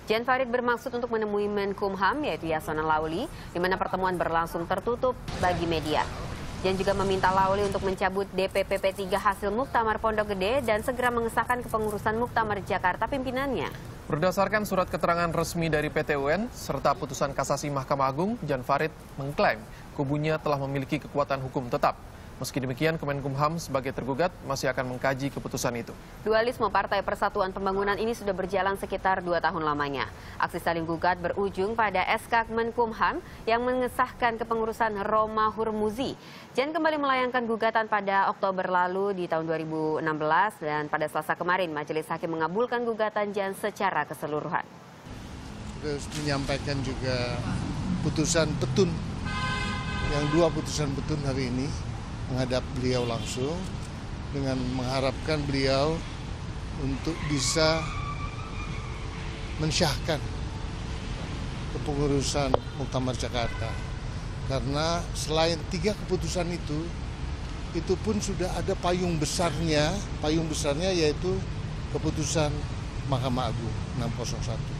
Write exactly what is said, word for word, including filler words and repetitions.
Jan Farid bermaksud untuk menemui Menkumham yaitu Yasona Lauli, di mana pertemuan berlangsung tertutup bagi media. Jan juga meminta Lauli untuk mencabut D P P P tiga hasil Muktamar Pondok Gede dan segera mengesahkan kepengurusan Muktamar Jakarta pimpinannya. Berdasarkan surat keterangan resmi dari P T U N serta putusan kasasi Mahkamah Agung, Jan Farid mengklaim kubunya telah memiliki kekuatan hukum tetap. Meski demikian, Kemenkumham sebagai tergugat masih akan mengkaji keputusan itu. Dualisme Partai Persatuan Pembangunan ini sudah berjalan sekitar dua tahun lamanya. Aksi saling gugat berujung pada S K Kemenkumham yang mengesahkan kepengurusan Roma Hurmuzi. Jan kembali melayangkan gugatan pada Oktober lalu di tahun dua ribu enam belas dan pada Selasa kemarin Majelis Hakim mengabulkan gugatan Jan secara keseluruhan. Terus menyampaikan juga putusan petun, yang dua putusan petun hari ini menghadap beliau langsung dengan mengharapkan beliau untuk bisa mensyahkan kepengurusan Muktamar Jakarta. Karena selain tiga keputusan itu, itu pun sudah ada payung besarnya, payung besarnya yaitu keputusan Mahkamah Agung enam nol satu.